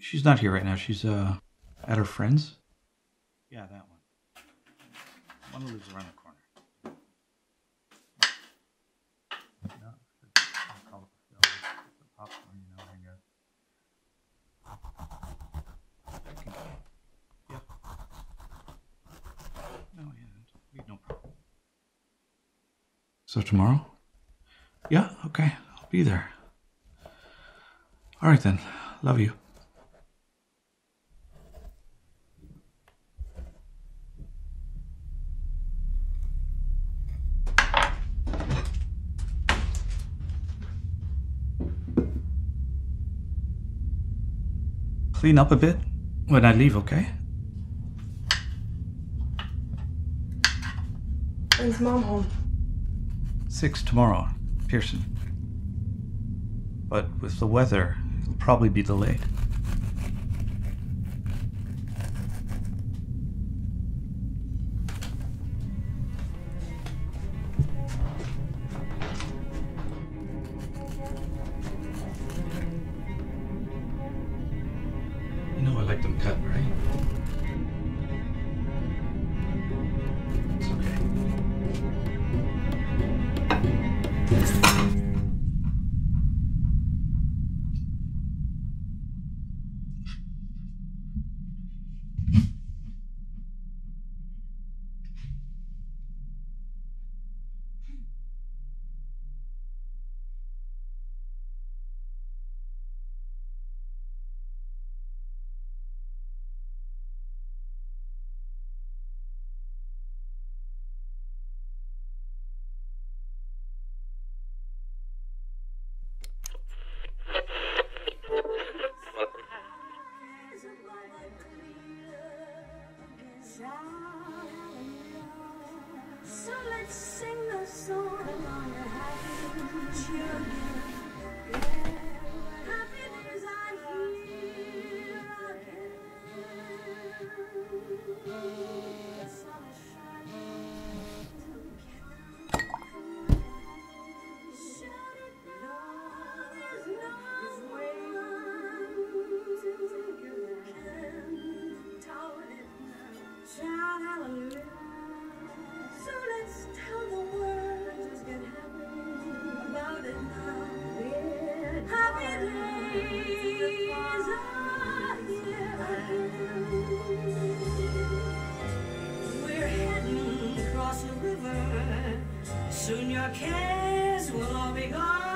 She's not here right now. She's at her friend's. Yeah, that one. One who lives around the corner. No, I'll call up the popcorn, you know, hang out. Yeah. No, yeah, no problem. So tomorrow? Yeah, okay. I'll be there. All right then. Love you. Clean up a bit when I leave, okay? When's Mom home? 6 tomorrow, Pearson. But with the weather, it'll probably be delayed. You know I like them cut, right? It's okay. So let's sing the song on a happy children. Happy days are here again. The sun is shining together. Shout it loud, there's no one can tower it now. Shout hallelujah. So let's tell the world, just get happy about it now. Happy days are here again. We're heading across the river. Soon your cares will all be gone.